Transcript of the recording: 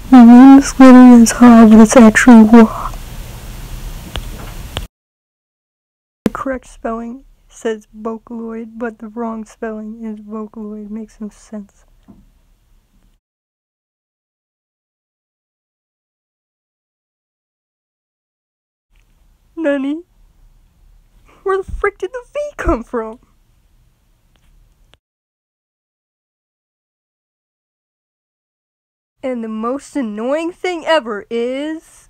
My name is literally as hard, but it's actually raw. The correct spelling says Vocaloid, but the wrong spelling is Vocaloid. Makes no sense. Nani? Where the frick did the V come from? And the most annoying thing ever is...